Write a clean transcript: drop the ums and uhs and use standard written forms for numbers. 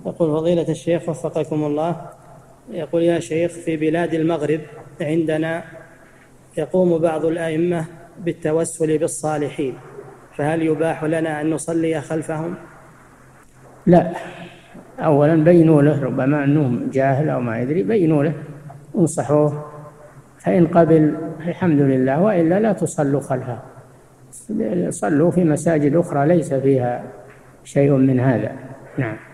يقول فضيلة الشيخ وفقكم الله، يقول يا شيخ في بلاد المغرب عندنا يقوم بعض الأئمة بالتوسل بالصالحين، فهل يباح لنا أن نصلي خلفهم؟ لا، أولا بينوا له، ربما أنه جاهل أو ما يدري، بينوا له انصحوه، فإن قبل الحمد لله، وإلا لا تصلوا خلفه، صلوا في مساجد أخرى ليس فيها شيء من هذا. نعم.